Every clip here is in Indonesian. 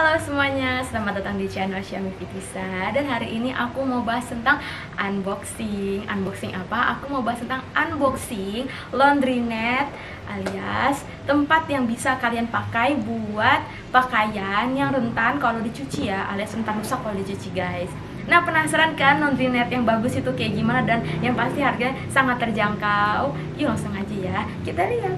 Halo semuanya, selamat datang di channel Syami Fitrisa. Dan hari ini aku mau bahas tentang unboxing. Unboxing apa? Aku mau bahas tentang unboxing laundry-net, alias tempat yang bisa kalian pakai buat pakaian yang rentan kalau dicuci ya, alias rentan rusak kalau dicuci guys. Nah, penasaran kan laundry-net yang bagus itu kayak gimana dan yang pasti harganya sangat terjangkau? Yuk langsung aja ya, kita lihat.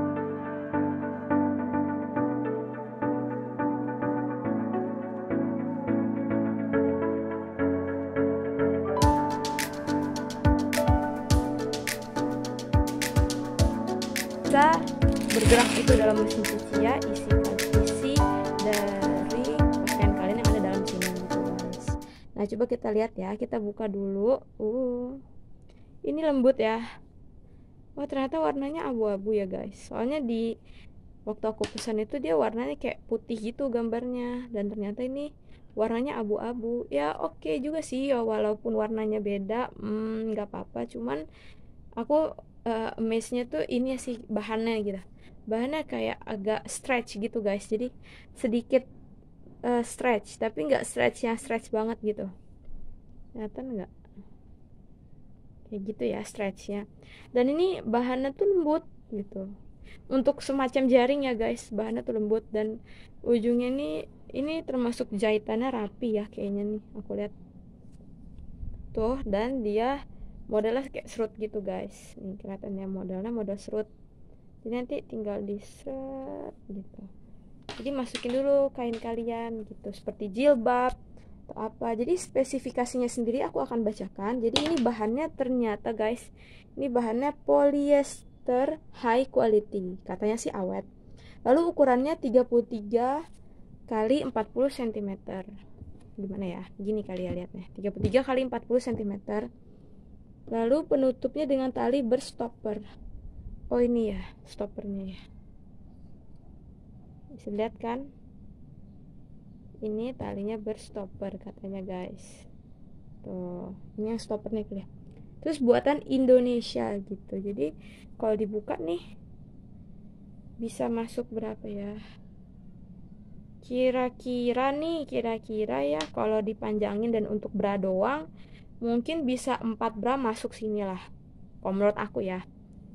Bisa bergerak itu dalam mesin cuci ya, isi dari pakaian kalian yang ada dalam sini gitu guys. Nah, coba kita lihat ya, kita buka dulu. Ini lembut ya. Wah, ternyata warnanya abu-abu ya guys. Soalnya di waktu aku pesan itu dia warnanya kayak putih gitu gambarnya, dan ternyata ini warnanya abu-abu. Ya oke juga sih ya, walaupun warnanya beda, nggak apa-apa. Cuman aku amaze-nya tuh ini sih bahannya gitu. Bahannya kayak agak stretch gitu guys. Jadi sedikit stretch, tapi nggak stretch yang stretch banget gitu. Kelihatan nggak? Kayak gitu ya stretchnya. Dan ini bahannya tuh lembut gitu. Untuk semacam jaring ya guys, bahannya tuh lembut dan ujungnya ini termasuk jahitannya rapi ya kayaknya nih. Aku lihat tuh, dan dia modelnya kayak serut gitu guys. Nih kelihatannya modelnya model serut. Jadi nanti tinggal di set gitu. Jadi masukin dulu kain kalian gitu, seperti jilbab atau apa. Jadi spesifikasinya sendiri aku akan bacakan. Jadi ini bahannya ternyata guys, ini bahannya polyester high quality. Katanya sih awet. Lalu ukurannya 33 kali 40 cm. Gimana ya? Gini kali ya lihatnya. 33 kali 40 cm. Lalu penutupnya dengan tali berstopper. Oh ini ya stoppernya ya. Bisa lihat kan? Ini talinya berstopper katanya guys. Tuh, ini yang stoppernya kelihatan. Terus buatan Indonesia gitu. Jadi kalau dibuka nih bisa masuk berapa ya? Kira-kira ya kalau dipanjangin dan untuk bra doang mungkin bisa 4 bra masuk sini lah. Kalau menurut aku ya.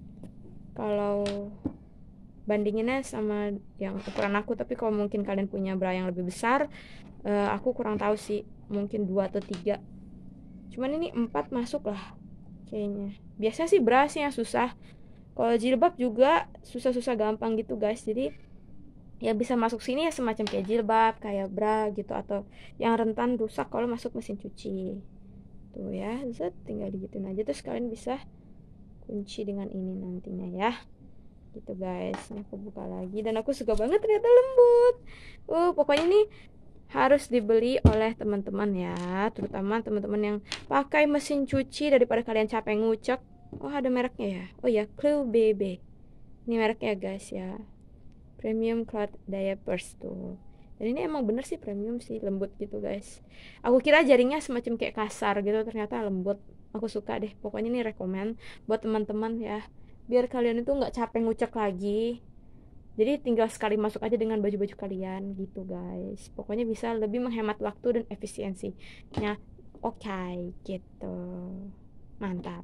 Kalau bandinginnya sama yang ukuran aku, tapi kalau mungkin kalian punya bra yang lebih besar, aku kurang tahu sih, mungkin 2 atau 3. Cuman ini 4 masuk lah kayaknya. Biasanya sih bra sih yang susah. Kalau jilbab juga susah-susah gampang gitu guys. Jadi ya bisa masuk sini ya, semacam kayak jilbab, kayak bra gitu, atau yang rentan rusak kalau masuk mesin cuci. Tuh ya, tinggal digituin aja, terus kalian bisa kunci dengan ini nantinya ya. Gitu guys. Ini aku buka lagi dan aku suka banget, ternyata lembut. Pokoknya ini harus dibeli oleh teman-teman ya, terutama teman-teman yang pakai mesin cuci daripada kalian capek ngucek. Oh, ada mereknya ya. Oh ya, Clue BB. Ini mereknya guys ya. Premium Cloth Diapers tuh. Dan ini emang bener sih premium sih, lembut gitu guys. Aku kira jaringnya semacam kayak kasar gitu, ternyata lembut. Aku suka deh. Pokoknya ini rekomen buat teman-teman ya. Biar kalian itu nggak capek ngucek lagi. Jadi tinggal sekali masuk aja dengan baju-baju kalian gitu guys. Pokoknya bisa lebih menghemat waktu dan efisiensinya. Oke, gitu. Mantap.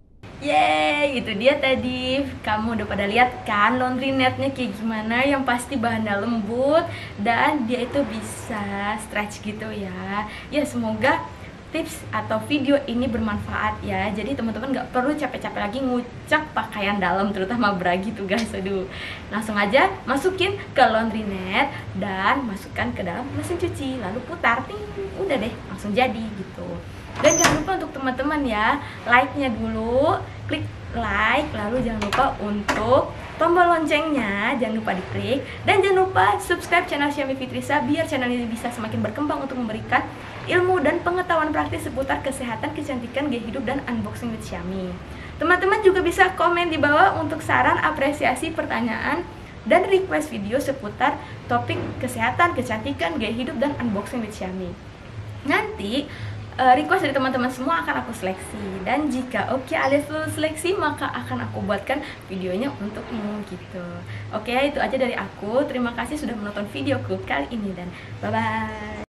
Yeay, itu dia tadi. Kamu udah pada lihat kan laundry netnya kayak gimana? Yang pasti bahannya lembut dan dia itu bisa stretch gitu ya. Ya semoga tips atau video ini bermanfaat ya. Jadi teman-teman gak perlu capek-capek lagi ngucek pakaian dalam, terutama bra gitu guys. Aduh, langsung aja masukin ke laundry net dan masukkan ke dalam mesin cuci, lalu putar, ting, udah deh langsung jadi gitu. Dan jangan lupa untuk teman-teman ya, like-nya dulu, klik like, lalu jangan lupa untuk tombol loncengnya jangan lupa diklik, dan jangan lupa subscribe channel Syami Fitrisa biar channel ini bisa semakin berkembang untuk memberikan ilmu dan pengetahuan praktis seputar kesehatan, kecantikan, gaya hidup, dan unboxing with Syami. Teman-teman juga bisa komen di bawah untuk saran, apresiasi, pertanyaan, dan request video seputar topik kesehatan, kecantikan, gaya hidup, dan unboxing with Syami. Nanti request dari teman-teman semua akan aku seleksi, dan jika oke alias lulus seleksi maka akan aku buatkan videonya untukmu gitu. Oke, itu aja dari aku. Terima kasih sudah menonton videoku kali ini dan bye bye.